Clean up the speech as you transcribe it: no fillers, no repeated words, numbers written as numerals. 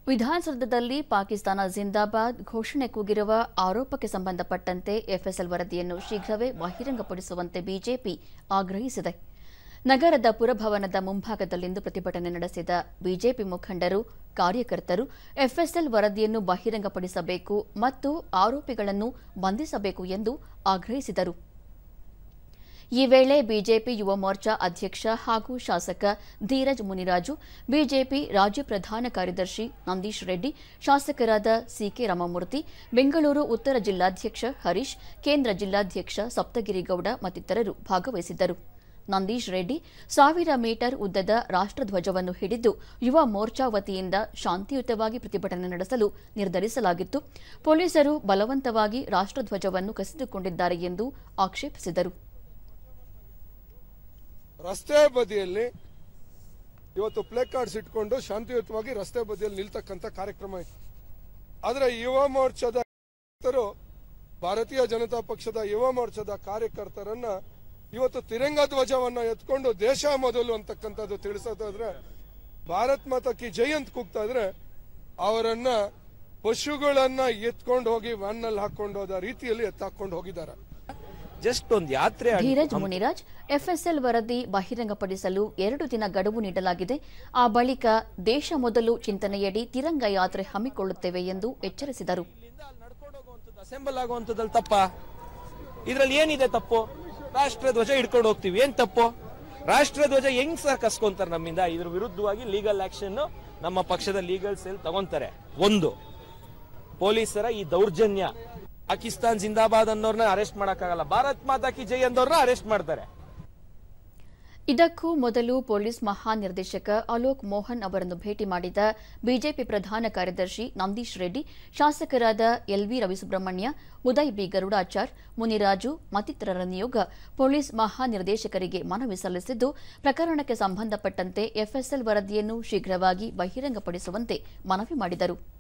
ವಿಧಾನಸೌಧದಲ್ಲಿ ಪಾಕಿಸ್ತಾನ ಜಿಂದಾಬಾದ್ ಘೋಷಣೆ ಕೂಗಿರುವ ಆರೋಪಕ್ಕೆ ಸಂಬಂಧಪಟ್ಟಂತೆ ಎಫ್ಎಸ್ಎಲ್ ವರದಿಯನ್ನು ಶೀಘ್ರವೇ ಬಹಿರಂಗಪಡಿಸುವಂತೆ ಬಿಜೆಪಿ ಆಗ್ರಹಿಸಿದೆ. ನಗರದ ಪುರಭವನದ ಮುಂಭಾಗದಲ್ಲಿಂದು ಪ್ರತಿಭಟನೆ ನಡೆಸಿದ ಬಿಜೆಪಿ ಮುಖಂಡರು, ಕಾರ್ಯಕರ್ತರು ಎಫ್ಎಸ್ಎಲ್ ವರದಿಯನ್ನು ಬಹಿರಂಗಪಡಿಸಬೇಕು ಮತ್ತು ಆರೋಪಿಗಳನ್ನು ಬಂಧಿಸಬೇಕು ಎಂದು ಆಗ್ರಹಿಸಿದರು. ಈ ವೇಳೆ ಬಿಜೆಪಿ ಯುವ ಮೋರ್ಚಾ ಅಧ್ಯಕ್ಷ ಹಾಗೂ ಶಾಸಕ ಧೀರಜ್ ಮುನಿರಾಜು, ಬಿಜೆಪಿ ರಾಜ್ಯ ಪ್ರಧಾನ ಕಾರ್ಯದರ್ಶಿ ನಂದೀಶ್ ರೆಡ್ಡಿ, ಶಾಸಕರಾದ ಸಿಕೆ ರಾಮಮೂರ್ತಿ, ಬೆಂಗಳೂರು ಉತ್ತರ ಜಿಲ್ಲಾಧ್ಯಕ್ಷ ಹರೀಶ್, ಕೇಂದ್ರ ಜಿಲ್ಲಾಧ್ಯಕ್ಷ ಸಪ್ತಗಿರಿಗೌಡ ಮತ್ತಿತರರು ಭಾಗವಹಿಸಿದ್ದರು. ನಂದೀಶ್ ರೆಡ್ಡಿ 1000 ಮೀಟರ್ ಉದ್ದದ ರಾಷ್ಟ್ರಧ್ವಜವನ್ನು ಹಿಡಿದು ಯುವ ಮೋರ್ಚಾ ವತಿಯಿಂದ ಶಾಂತಿಯುತವಾಗಿ ಪ್ರತಿಭಟನೆ ನಡೆಸಲು ನಿರ್ಧರಿಸಲಾಗಿತ್ತು. ಪೊಲೀಸರು ಬಲವಂತವಾಗಿ ರಾಷ್ಟ್ರಧ್ವಜವನ್ನು ಕಸಿದುಕೊಂಡಿದ್ದಾರೆ ಎಂದು ಆಕ್ಷೇಪಿಸಿದರು. ರಸ್ತೆ ಬದಿಯಲ್ಲಿ ಇವತ್ತು ಪ್ಲೇ ಕಾರ್ಡ್ಸ್ ಇಟ್ಕೊಂಡು ಶಾಂತಿಯುತವಾಗಿ ರಸ್ತೆ ಬದಿಯಲ್ಲಿ ನಿಲ್ತಕ್ಕಂಥ ಕಾರ್ಯಕ್ರಮ ಇತ್ತು. ಆದರೆ ಯುವ ಮೋರ್ಚಾದ ಭಾರತೀಯ ಜನತಾ ಪಕ್ಷದ ಯುವ ಮೋರ್ಚಾದ ಕಾರ್ಯಕರ್ತರನ್ನ ಇವತ್ತು ತಿರಂಗ ಧ್ವಜವನ್ನ ಎತ್ಕೊಂಡು ದೇಶ ಮೊದಲು ಅಂತಕ್ಕಂಥದ್ದು ತಿಳಿಸೋದಾದ್ರೆ, ಭಾರತ್ ಮಾತಾ ಕಿ ಜೈ ಅಂತ ಕೂಗ್ತಾ ಇದ್ರೆ ಅವರನ್ನ ಪಶುಗಳನ್ನ ಎತ್ಕೊಂಡು ಹೋಗಿ ವ್ಯಾನ್ ನಲ್ಲಿ ಹಾಕೊಂಡು ಹೋದ ರೀತಿಯಲ್ಲಿ ಎತ್ತಾಕೊಂಡು ಹೋಗಿದ್ದಾರೆ. ಧೀರಜ್ ಮುನಿರಾಜ್, ಎಫ್ಎಸ್ಎಲ್ ವರದಿ ಬಹಿರಂಗಪಡಿಸಲು 2 ದಿನ ಗಡುವು ನೀಡಲಾಗಿದೆ. ಆ ಬಳಿಕ ದೇಶ ಮೊದಲು ಚಿಂತನೆಯಡಿ ತಿರಂಗ ಯಾತ್ರೆ ಹಮ್ಮಿಕೊಳ್ಳುತ್ತೇವೆ ಎಂದು ಎಚ್ಚರಿಸಿದರು. ಅಸೆಂಬಲ್ ಆಗುವಂತದ್ದಲ್ಲಿ ತಪ್ಪ, ಇದರಲ್ಲಿ ಏನಿದೆ ತಪ್ಪು? ರಾಷ್ಟ್ರಧ್ವಜ ಹಿಡ್ಕೊಂಡು ಹೋಗ್ತೀವಿ, ಏನ್ ತಪ್ಪು? ರಾಷ್ಟ್ರಧ್ವಜ ಹೆಂಗ್ ಸರ್ ಕಸ್ಕೊಂತಾರೆ ನಮ್ಮಿಂದ? ಇದ್ರ ವಿರುದ್ಧವಾಗಿ ಲೀಗಲ್ ಆಕ್ಷನ್ ನಮ್ಮ ಪಕ್ಷದ ಲೀಗಲ್ ಸೆಲ್ ತಗೊಂತಾರೆ. ಒಂದು, ಪೊಲೀಸರ ಈ ದೌರ್ಜನ್ಯ, ಪಾಕಿಸ್ತಾನ್ ಜಿಂದಾಬಾದ್ ಅನ್ನೋರ್ನ ಅರೆಸ್ಟ್ ಮಾಡಕ್ಕಾಗಲ್ಲ, ಭಾರತ್ ಮಾತಾ ಕಿ ಜೈ ಅನ್ನೋರ್ನ ಅರೆಸ್ಟ್ ಮಾಡ್ತಾರೆ. ಇದಕ್ಕೂ ಮೊದಲು ಪೊಲೀಸ್ ಮಹಾನಿರ್ದೇಶಕ ಅಲೋಕ್ ಮೋಹನ್ ಅವರನ್ನು ಭೇಟಿ ಮಾಡಿದ ಬಿಜೆಪಿ ಪ್ರಧಾನ ಕಾರ್ಯದರ್ಶಿ ನಂದೀಶ್ ರೆಡ್ಡಿ, ಶಾಸಕರಾದ ಎಲ್ವಿ ರವಿಸುಬ್ರಹ್ಮಣ್ಯ, ಉದಯ್ ಬಿ ಗರುಡಾಚಾರ್, ಮುನಿರಾಜು ಮತ್ತಿತರರ ನಿಯೋಗ ಪೊಲೀಸ್ ಮಹಾನಿರ್ದೇಶಕರಿಗೆ ಮನವಿ ಸಲ್ಲಿಸಿದ್ದು, ಪ್ರಕರಣಕ್ಕೆ ಸಂಬಂಧಪಟ್ಟಂತೆ ಎಫ್ಎಸ್ಎಲ್ ವರದಿಯನ್ನು ಶೀಘ್ರವಾಗಿ ಬಹಿರಂಗಪಡಿಸುವಂತೆ ಮನವಿ ಮಾಡಿದರು.